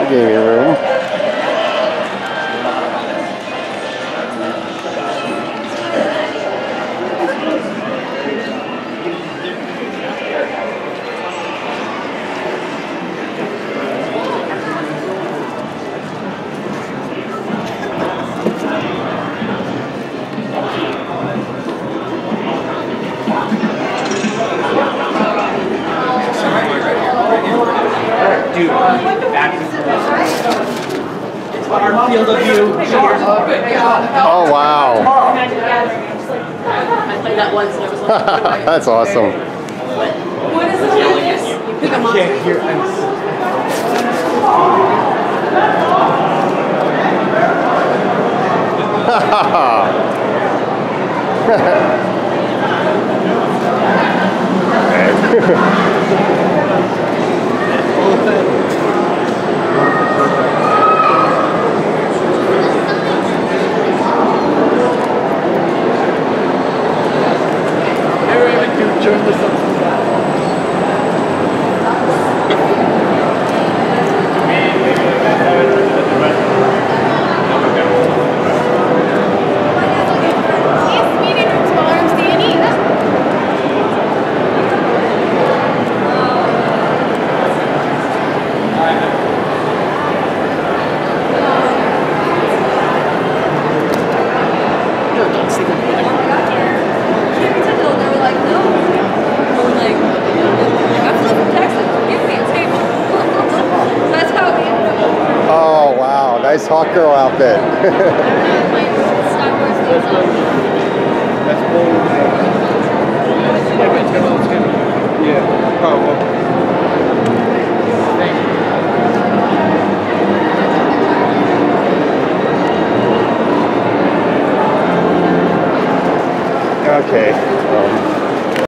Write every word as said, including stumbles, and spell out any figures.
gaming room. Dude, back it's our field of view. Oh wow. I played that once and I was like, that's awesome. what is this? You pick a monster. Can't hear turn this up. Nice hot girl outfit. That's cool.